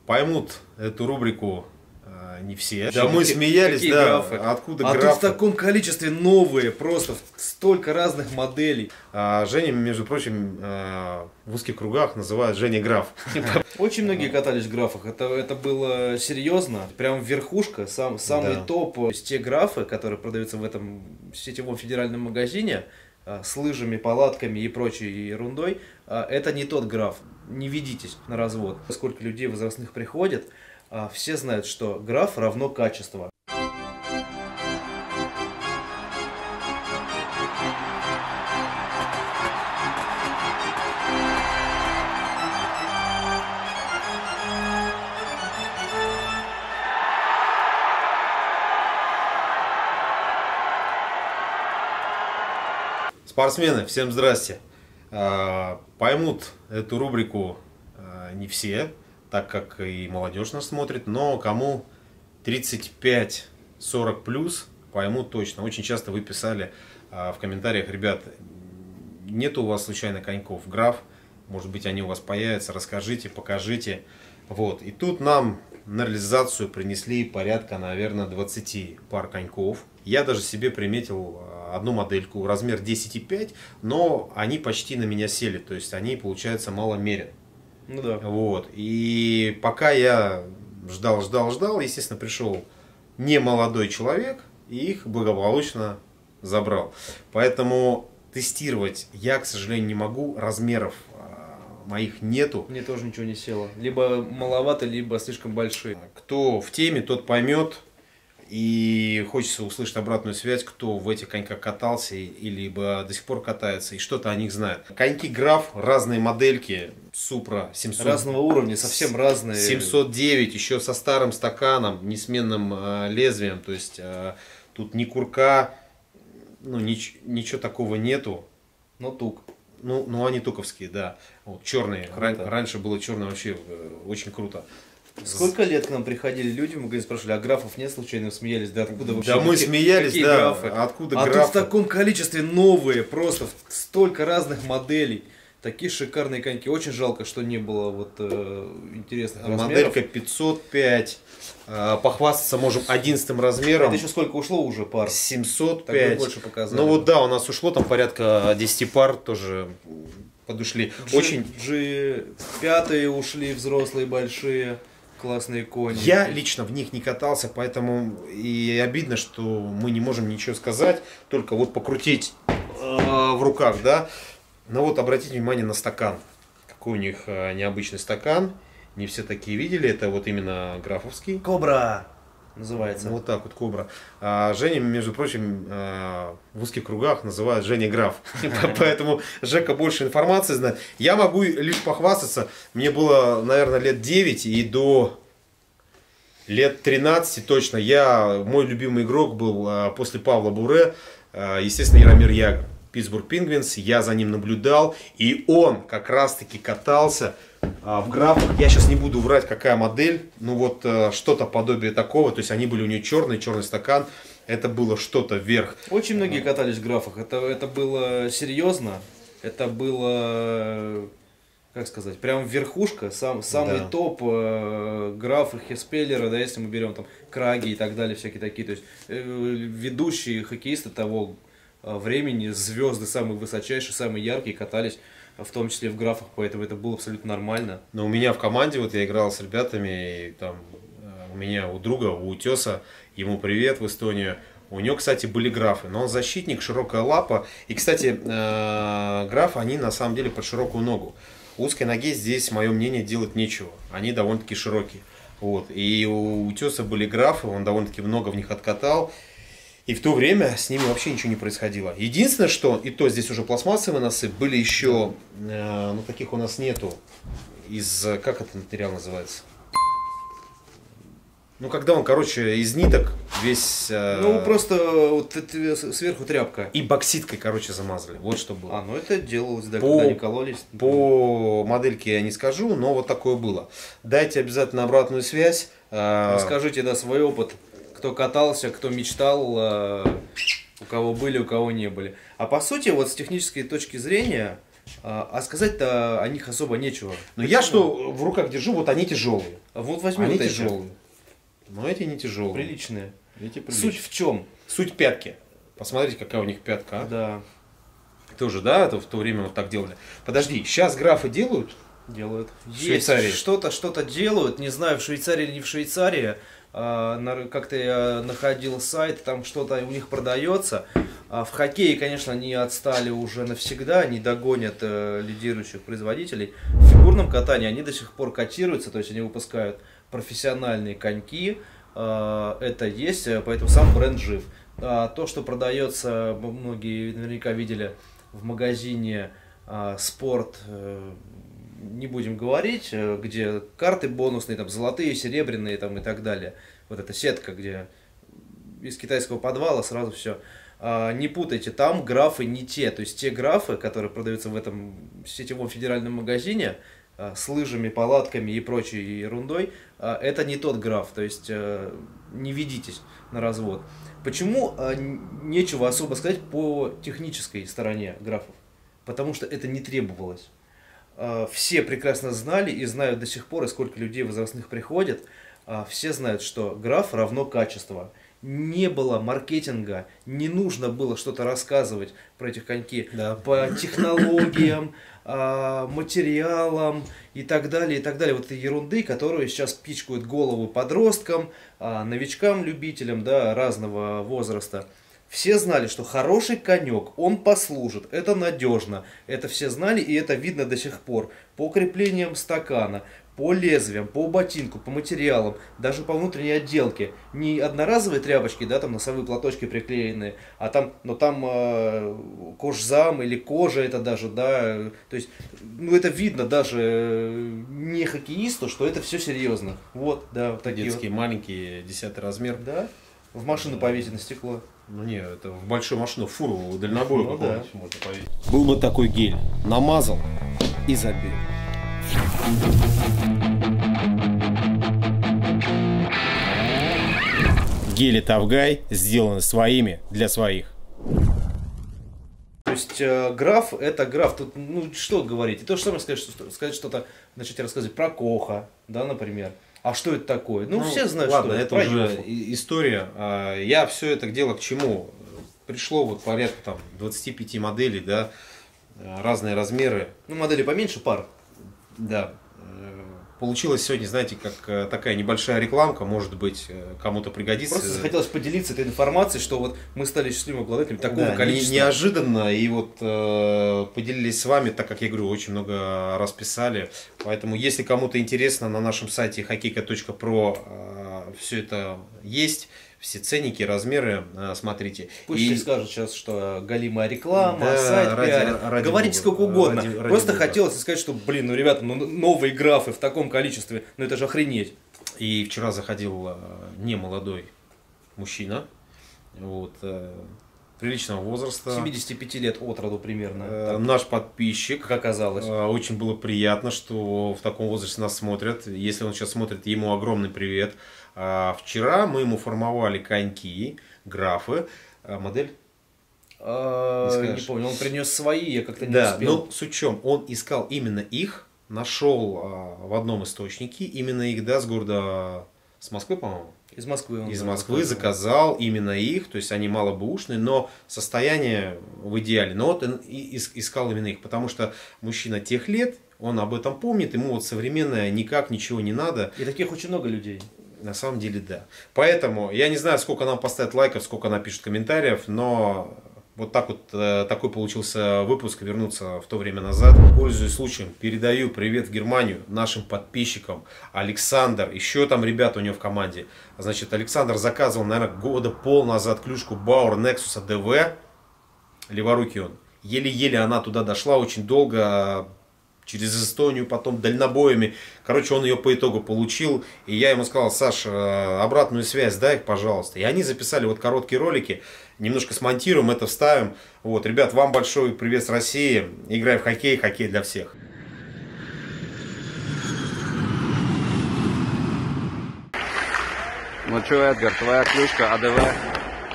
Поймут эту рубрику не все. Да, мы смеялись, да, графы? откуда графы? графы? Тут в таком количестве новые, просто столько разных моделей. Женя, между прочим, в узких кругах называют Женя Граф. Очень многие катались в графах, это было серьезно. Прям верхушка, самый топ. Те графы, которые продаются в этом сетевом федеральном магазине, с лыжами, палатками и прочей ерундой, это не тот граф. Не ведитесь на развод. Сколько людей возрастных приходит, все знают, что граф равно качество. Спортсмены, всем здрасте. Поймут эту рубрику не все, так как и молодежь нас смотрит, но кому 35-40 плюс, поймут точно. Очень часто вы писали в комментариях: ребят, нет у вас случайно коньков граф, может быть они у вас появятся, расскажите, покажите. Вот. И тут нам на реализацию принесли порядка, наверное, 20 пар коньков. Я даже себе приметил одну модельку, размер 10,5, но они почти на меня сели, то есть они, получается, маломерен. Ну да. Вот. И пока я ждал, естественно, пришел немолодой человек и их благополучно забрал. Поэтому тестировать я, к сожалению, не могу, размеров моих нету. Мне тоже ничего не село. Либо маловато, либо слишком большие. Кто в теме, тот поймет. И хочется услышать обратную связь, кто в этих коньках катался, либо до сих пор катается, и что-то о них знает. Коньки Граф, разные модельки, Супра 700. Разного уровня, совсем разные. 709, еще со старым стаканом, несменным лезвием. То есть тут ни курка, ну ничего такого нету. Но тук. Ну они туковские, да. Вот, черные. Раньше было черное, вообще очень круто. Сколько лет к нам приходили люди в магазин, спрашивали: а графов нет случайно? Смеялись, да откуда вообще? Да, мы смеялись, да, графы? откуда графы? графы? Тут в таком количестве новые, просто столько разных моделей. Такие шикарные коньки. Очень жалко, что не было вот интересных размеров. Моделька 505. Похвастаться можем 11 размером. Это еще сколько ушло уже пар? 705. Больше показали. Ну вот да, у нас ушло там порядка 10 пар тоже подошли. Очень G5 ушли, взрослые большие. Классные кони. Я лично в них не катался, поэтому и обидно, что мы не можем ничего сказать, только вот покрутить в руках, да. Но вот обратите внимание на стакан. Какой у них необычный стакан. Не все такие видели, это вот именно графовский. Кобра называется. Вот так вот, Кобра. Женя, между прочим, в узких кругах называют Женя Граф. Поэтому Жека больше информации знает. Я могу лишь похвастаться. Мне было, наверное, лет 9 и до лет 13 точно. Мой любимый игрок был после Павла Буре, естественно, Яромир Ягр. Питтсбург Пингвинс. Я за ним наблюдал. И он как раз-таки катался в графах. Я сейчас не буду врать, какая модель. Ну вот что-то подобие такого. То есть они были у нее черный стакан. Это было что-то вверх. Очень многие катались в графах. Это было серьезно. Это было, как сказать, прям верхушка. Самый топ графы, Хеспеллера, да, если мы берем там Краги и так далее, всякие такие. То есть ведущие хоккеисты того времени, звезды самые высочайшие, самые яркие катались, в том числе в графах, поэтому это было абсолютно нормально. Но у меня в команде, вот я играл с ребятами, и там у меня у друга, у Утеса, ему привет в Эстонию, у него, кстати, были графы, но он защитник, широкая лапа, и, кстати, графы, они на самом деле под широкую ногу. Узкой ноге здесь, мое мнение, делать нечего, они довольно-таки широкие. Вот. И у Утеса были графы, он довольно-таки много в них откатал. И в то время с ними вообще ничего не происходило. Единственное, что, и то здесь уже пластмассовые носы, были еще, ну таких у нас нету, как этот материал называется? Ну когда он, короче, из ниток весь... Ну просто вот сверху тряпка. И бокситкой, короче, замазали, вот что было. Ну это делалось, да, когда не кололись. По модельке я не скажу, но вот такое было. Дайте обязательно обратную связь. Расскажите, да, свой опыт. Кто катался, кто мечтал, у кого были, у кого не были. А по сути, вот с технической точки зрения, А сказать-то о них особо нечего. Но я что в руках держу, вот они тяжелые. Вот возьми они вот эти. тяжелые. Но эти не тяжелые. Приличные. Эти Суть в чем? Суть пятки. Посмотрите, какая у них пятка. Да. Тоже, да, это в то время вот так делали. Подожди, сейчас графы делают? Делают. В Швейцарии. Что-то делают, не знаю, в Швейцарии или не в Швейцарии. Как-то я находил сайт, там что-то у них продается. В хоккее, конечно, они отстали уже навсегда, не догонят лидирующих производителей. В фигурном катании они до сих пор котируются, то есть они выпускают профессиональные коньки. Это есть, поэтому сам бренд жив. То, что продается, многие наверняка видели в магазине «Спорт», не будем говорить, где карты бонусные, там золотые, серебряные там, и так далее. Вот эта сетка, где из китайского подвала сразу все. Не путайте, там графы не те. То есть те графы, которые продаются в этом сетевом федеральном магазине с лыжами, палатками и прочей ерундой, это не тот граф. То есть не ведитесь на развод. Почему нечего особо сказать по технической стороне графов? Потому что это не требовалось. Все прекрасно знали и знают до сих пор, и сколько людей возрастных приходит, все знают, что граф равно качество. Не было маркетинга, не нужно было что-то рассказывать про эти коньки по технологиям, материалам и так далее, и так далее. Вот этой ерунды, которую сейчас пичкают голову подросткам, новичкам, любителям, да, разного возраста. Все знали, что хороший конек, он послужит, это надежно. Это все знали, и это видно до сих пор. По креплениям стакана, по лезвиям, по ботинку, по материалам, даже по внутренней отделке. Не одноразовые тряпочки, да, там носовые платочки приклеенные, а там, но там кожзам или кожа это даже, да. То есть, ну это видно даже не хоккеисту, что это все серьезно. Вот, да, вот такие детские, вот. маленькие, 10 размер. Да, в машину повесить на стекло. Ну не, это в большую машину, фуру дальнобою какого-нибудь можно повесить. Был бы такой гель, намазал и забил. Гели Тавгай сделаны своими для своих. То есть граф это граф. Тут, ну что говорить, и то же самое сказать что-то, начать рассказывать про Коха, да, например. А что это такое? Ну, все знают, ладно, что это уже история. Я все это дело к чему? Пришло вот порядка там 25 моделей, да, разные размеры. Ну, модели поменьше, пар. Да. Получилось сегодня, знаете, как такая небольшая рекламка, может быть, кому-то пригодится. Просто захотелось поделиться этой информацией, что вот мы стали счастливыми обладателями такого количества. Неожиданно, и вот поделились с вами, так как я говорю, очень много раз писали. Поэтому, если кому-то интересно, на нашем сайте hokeyka.pro все это есть. Все ценники, размеры, смотрите. Пусть и скажут сейчас, что галимая реклама, да, сайт пиарит. Говорите сколько угодно. Просто хотелось сказать, что, блин, ну, ребята, ну, новые графы в таком количестве, ну это же охренеть. И вчера заходил немолодой мужчина, вот, приличного возраста. 75 лет от роду примерно. Наш подписчик. Как оказалось. Очень было приятно, что в таком возрасте нас смотрят. Если он сейчас смотрит, ему огромный привет. Вчера мы ему формовали коньки, графы. Модель? Не помню, он принес свои, я как-то не успел. Но суть в чем, он искал именно их, нашел в одном источнике, именно их, да, с города, с Москвы, по-моему? Из Москвы. Из Москвы заказал именно их, то есть они малобэушные, но состояние в идеале. Но вот он искал именно их, потому что мужчина тех лет, он об этом помнит, ему вот современное никак ничего не надо. И таких очень много людей. На самом деле, да. Поэтому, я не знаю, сколько нам поставят лайков, сколько напишут комментариев, но вот так вот такой получился выпуск, вернуться в то время назад. Пользуясь случаем, передаю привет в Германию нашим подписчикам. Александр, еще там ребята у него в команде. Значит, Александр заказывал, наверное, года пол назад клюшку Bauer Nexus DV. Леворукий он. Еле-еле она туда дошла, очень долго. Через Эстонию, потом дальнобоями. Короче, он ее по итогу получил. И я ему сказал: Саш, обратную связь дай, пожалуйста. И они записали вот короткие ролики. Немножко смонтируем, это вставим. Вот, ребят, вам большой привет с России. Играй в хоккей, хоккей для всех. Ну что, Эдгар, твоя клюшка АДВ?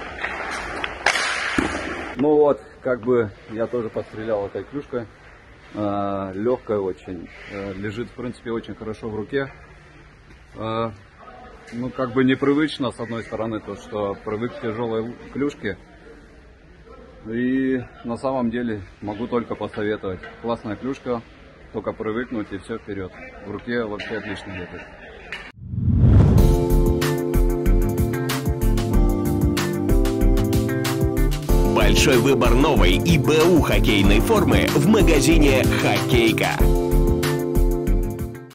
Ну вот, как бы я тоже пострелял этой клюшкой. легкая очень, лежит, в принципе, очень хорошо в руке. Ну, как бы непривычно, с одной стороны, то, что привык к тяжелой клюшке. И на самом деле могу только посоветовать. Классная клюшка, только привыкнуть и все вперед. В руке вообще отлично лежит. Большой выбор новой и БУ хоккейной формы в магазине «Хоккейка».